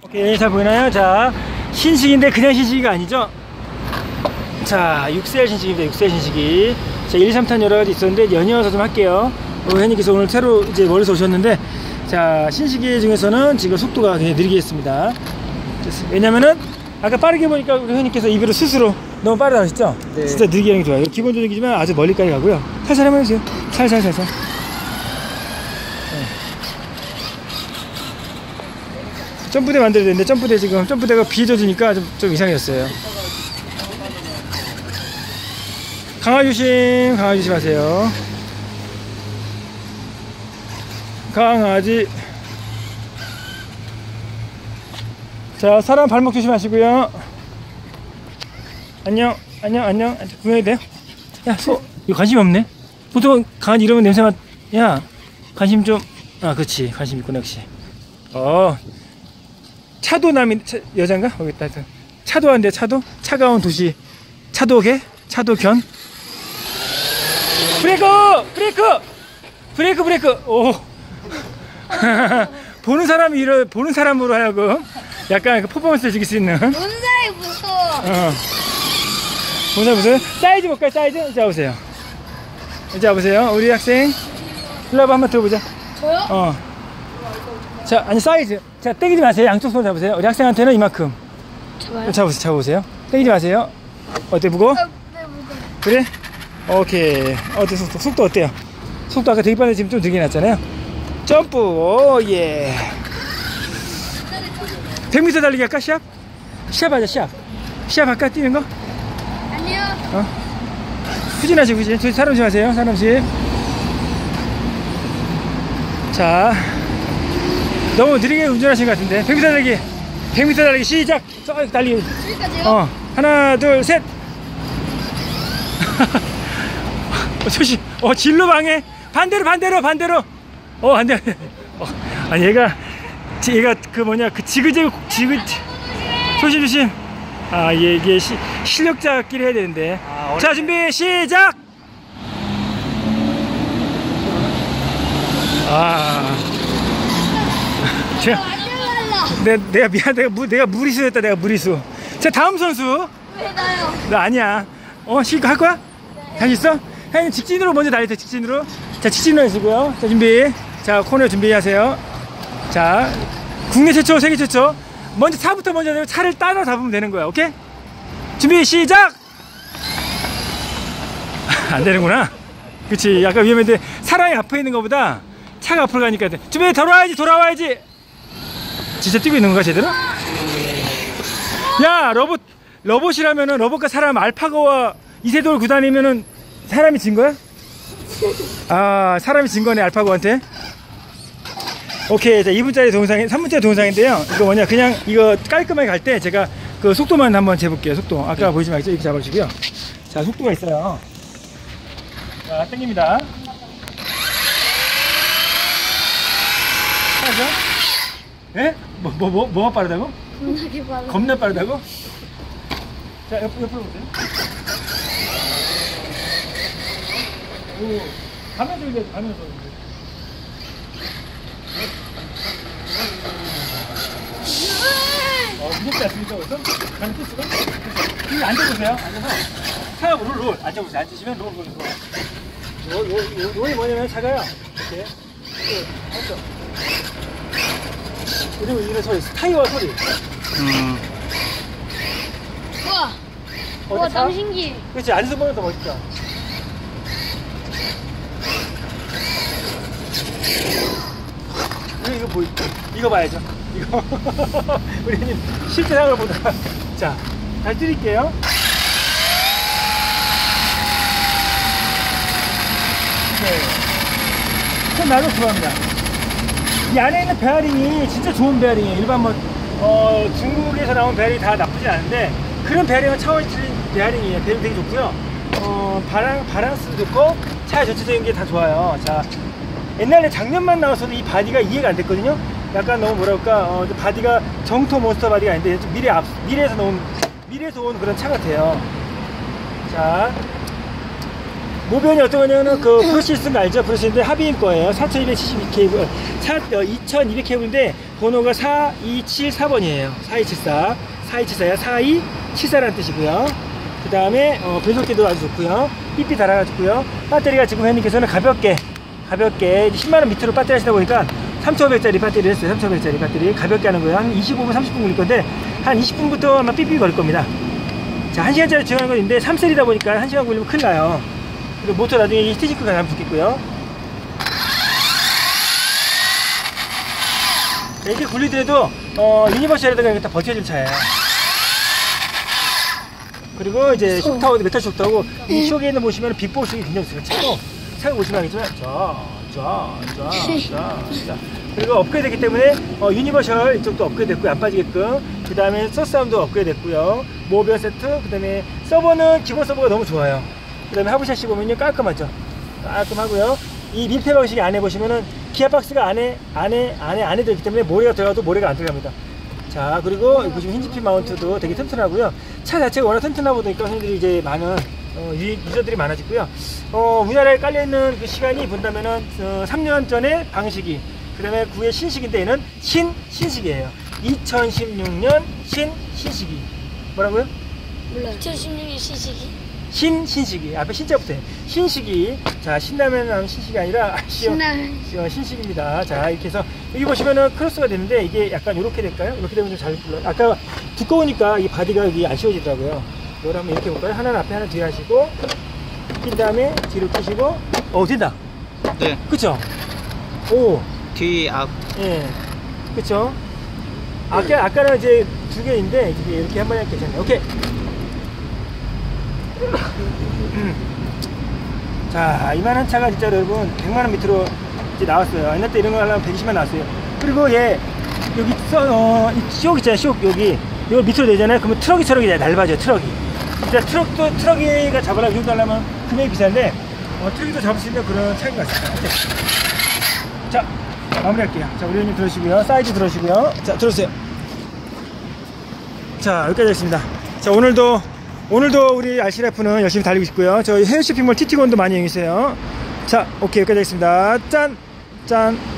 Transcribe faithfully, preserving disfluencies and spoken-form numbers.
오케이, 잘 보이나요? 자, 신식인데 그냥 신식이가 아니죠? 자, 육 셀 신식입니다. 육 셀 신식이. 자, 일, 삼 탄 여러 가지 있었는데 연이어서 좀 할게요. 우리 회원님께서 오늘 새로 이제 멀리서 오셨는데, 자, 신식이 중에서는 지금 속도가 굉장히 느리게 했습니다. 왜냐면은 아까 빠르게 보니까 우리 회원님께서 입으로 스스로 너무 빠르다 하셨죠? 네. 진짜 느리게 하는 게 좋아요. 기본 조정이지만 아주 멀리까지 가고요. 살살 한번 해주세요. 살살 살살. 네. 점프대 만들어야 되는데 점프대 지금 점프대가 비해져주니까 좀, 좀 이상해졌어요. 강아지 조심, 강아지 조심하세요. 강아지. 자, 사람 발목 조심하시고요. 안녕, 안녕, 안녕. 구경해도 돼요? 야, 소, 이거 관심이 없네. 보통 강아지 이러면 냄새만, 야, 관심 좀, 아, 그렇지. 관심 있구나, 역시. 어, 차도남인, 차, 여잔가? 거기 있다. 차도한데, 차도? 차가운 도시. 차도개? 차도견? 브레이크! 브레이크! 브레이크, 브레이크! 오. 보는 사람이 이러, 보는 사람으로 하여금 약간 그 퍼포먼스를 즐길 수 있는. 보는 사람이 무서워. 어. 보는 사람 무서워요? 사이즈 볼까요? 사이즈? 자, 보세요. 자, 보세요. 우리 학생. 일로 한번 들어보자. 저요? 어. 자, 아니, 사이즈. 자, 떼기지 마세요. 양쪽 손 잡으세요. 우리 학생한테는 이만큼. 잡아요? 잡으세요. 잡으세요. 떼기지 마세요. 어때, 무거워? 아, 네, 무거워. 그래? 오케이. 어때, 속도, 속도 어때요? 속도 아까 되게 빨리 지금 좀 느리게 났잖아요. 점프, 오, 예. 백 미터 달리기 할까? 시합? 시합 하자, 시합. 시합 할까? 뛰는 거? 아니요. 어? 후진하시, 후진. 저 사람씩 하세요, 사람씩. 자. 너무 느리게 운전하신 것 같은데. 백 미터 달리기. 백 미터 달리기 시작! 저, 달리기. 여기까지요? 어. 하나, 둘, 셋. 어, 조심. 어, 진로 방해. 반대로, 반대로, 반대로. 어, 안 돼, 안 돼. 어, 아니, 얘가, 얘가 그 뭐냐, 그 지그재그, 지그, 조심, 조심. 아, 얘, 이게 시, 실력자끼리 해야 되는데. 아, 자, 준비, 시작! 아. 제가, 내, 내가 미안, 내가, 무, 내가 무리수 했다, 내가 무리수. 자, 다음 선수. 왜 나요? 나 아니야. 어, 실컷 할 거야? 네. 할 수 있어? 형님 직진으로 먼저 달릴 때, 직진으로. 자, 직진으로 해주고요. 자, 준비. 자, 코너 준비하세요. 자, 국내 최초, 세계 최초. 먼저 차부터 먼저 내고 차를 따라 잡으면 되는 거야. 오케이? 준비, 시작! 안 되는구나. 그치. 약간 위험한데, 사람이 앞에 있는 것보다 차가 앞으로 가니까 돼. 준비, 돌아와야지, 돌아와야지. 진짜 뛰고 있는 건가, 제대로? 야, 로봇, 로봇이라면은, 로봇과 사람 알파고와 이세돌 구단이면은, 사람이 진 거야? 아, 사람이 진 거네, 알파고한테. 오케이. 자, 이 분짜리 동영상, 삼 분짜리 동영상인데요. 이거 뭐냐, 그냥 이거 깔끔하게 갈 때 제가 그 속도만 한번 재볼게요. 속도. 아까 보이지 말죠? 이렇게 잡아주시고요. 자, 속도가 있어요. 자, 땡깁니다. 빠르죠? 예? 뭐, 뭐, 뭐, 뭐가 빠르다고? 겁나게 빨라. 겁나 빠르다고? 자, 옆, 옆으로 보세요. 오, 가면서 이제, 가면서. 어, 무섭지 않습니까, 벌써? 가면 뜻수가? 여기 앉아보세요. 앉아서. 차하고 롤, 롤. 앉아보세요. 앉으시면 롤, 롤, 롤. 롤, 롤, 롤, 롤이 뭐냐면 작아요. 이렇게. 맞죠? 그리고 이런 소리, 타이어 소리. 음. 우와. 우와, 너무 신기해. 그렇지, 앉아서 보면 더 멋있다. 이거, 이거 뭐, 이거 봐야죠. 이거. 우리 형님 실제 상황을 보다가. 자, 잘 드릴게요. 네. 손 나로 들어갑니다. 이 안에 있는 베어링이 진짜 좋은 베어링이에요. 일반 뭐, 어, 중국에서 나온 베어링이 다 나쁘지 않은데, 그런 베어링은 차원이 틀린 베어링이에요. 베어링 되게 좋고요. 어, 바랑, 바란스도 좋고, 차 전체적인 게 다 좋아요. 자, 옛날에 작년만 나왔어도 이 바디가 이해가 안 됐거든요. 약간 너무 뭐랄까, 어, 바디가 정토 몬스터 바디가 아닌데, 미래 앞, 미래에서 나온, 미래에서 온 그런 차 같아요. 자, 모변이 어떤 거냐면 그 프로시스인 거 알죠? 프로시스인데 합의인 거예요. 사천이백칠십이 케이블, 이천이백 케이블인데 번호가 사이칠사 번이에요. 사이칠사. 사이칠사야 사이칠사라는 뜻이고요. 그 다음에 어, 변속기도 아주 좋고요. 삐삐 달아가지고요. 배터리가 지금 회원님께서는 가볍게 가볍게 십만 원 밑으로 배터리 하시다 보니까 삼천오백 짜리 배터리를 했어요. 삼천오백 짜리 배터리 가볍게 하는 거예요. 한 이십오 분 삼십 분 걸릴 건데 한 이십 분부터 아마 삐삐 걸릴 겁니다. 자, 한 시간짜리 주행하는 건 있는데 삼 셀이다 보니까 한 시간 걸리면 큰일 나요. 그리고 모터 나중에 이 히트시크가 잘 붙겠고요. 자, 이렇게 굴리더라도 어, 유니버셜에다가 이렇게 다 버텨줄 차예요. 그리고 이제 쇼크타워, 메탈 쇼크타워, 이 쇼크에는 보시면 빅보우 쇼크 굉장히 좋아요. 차고, 차고 보시면 알겠지만, 자, 자, 자, 자, 자. 그리고 업그레이드 됐기 때문에, 어, 유니버셜 이쪽도 업그레이드 됐고요. 안 빠지게끔. 그 다음에 서사운드 업그레이드 됐고요. 모비어 세트, 그 다음에 서버는 기본 서버가 너무 좋아요. 그 다음에 하부샷시 보면요. 깔끔하죠. 깔끔하고요. 이 밀폐 방식이 안에 보시면은, 기아박스가 안에, 안에, 안에, 안에 들어있기 때문에 모래가 들어가도 모래가 안 들어갑니다. 자, 그리고 보시면 힌지핀 마운트도 되게 튼튼하고요. 차 자체가 워낙 튼튼하다 보니까 손님들이 이제 많은 어, 유저들이 많아지고요. 어, 우리나라에 깔려있는 그 시간이 본다면은 어, 삼 년 전에 방식이, 그 다음에 구의 신식인데 얘는 신, 신식이에요. 이천십육 년 신, 신식이. 뭐라고요? 몰라요. 이천십육 년 시식이? 신, 신식이. 앞에 신자부터 해요. 신식이. 자, 신라면 나오는 신식이 아니라 신라면. 어, 신식입니다. 자, 이렇게 해서 여기 보시면은 크로스가 되는데 이게 약간 이렇게 될까요? 이렇게 되면 좀 잘 불러요. 아까 두꺼우니까 이 바디가 여기 안 씌워지더라고요. 이걸 한번 이렇게 볼까요? 하나는 앞에 하나 뒤에 하시고 낀 다음에 뒤로 끼시고 어, 된다. 네. 그쵸? 오. 뒤, 앞. 예. 그쵸? 아까, 아까는 이제 두 개인데 이게 이렇게 한 번에 하니까 괜찮네요. 오케이. 자, 이만한 차가 진짜 여러분 백만 원 밑으로 이제 나왔어요. 옛날 때 이런 거 하려면 백이십만 나왔어요. 그리고 얘 여기 써, 어, 이 쇼크 있잖아요. 쇼크 여기 이걸 밑으로 내잖아요. 그러면 트럭이 트럭이 날아죠. 트럭이. 진짜 트럭도 트럭이가 잡으려고 이 정도 하려면 금액이 비싼데 어, 트럭이도 잡을 수 있는 그런 차인 것 같습니다. 오케이. 자, 마무리할게요. 자, 우리 형님 들어오시고요. 사이즈 들어오시고요. 자, 들어오세요. 자, 여기까지 하겠습니다. 자, 오늘도 오늘도 우리 알씨라이프는 열심히 달리고 있고요. 저희 해외 쇼핑몰 티티곤도 많이 이용해주세요. 자, 오케이, 여기까지 하겠습니다. 짠! 짠!